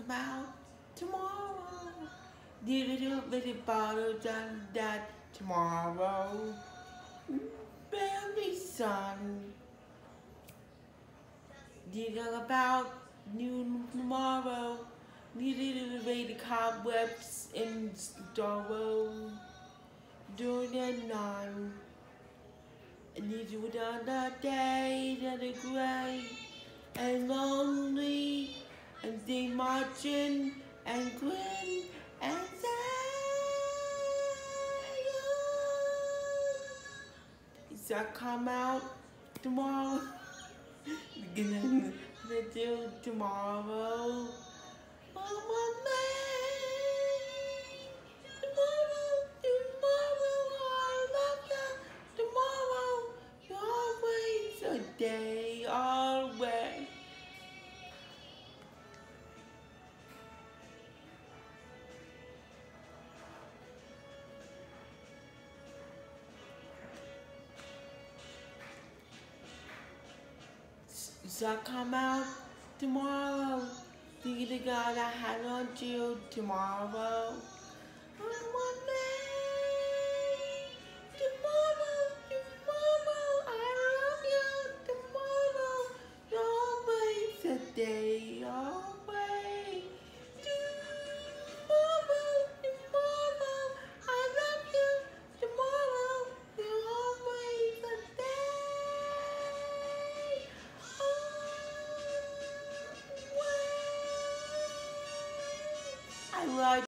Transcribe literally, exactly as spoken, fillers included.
about tomorrow. The little bitty bottle done that tomorrow. Baby sun. Thinking about new tomorrow. Needed to raid the cobwebs in sorrow. During the night. I need you another day that is gray and lonely and they marching and grin and say, is I come out tomorrow? Beginning to do tomorrow. Mama May, tomorrow, tomorrow, I love you. Tomorrow, you're always a day away. So I come out tomorrow. Thinking to God I had on you tomorrow.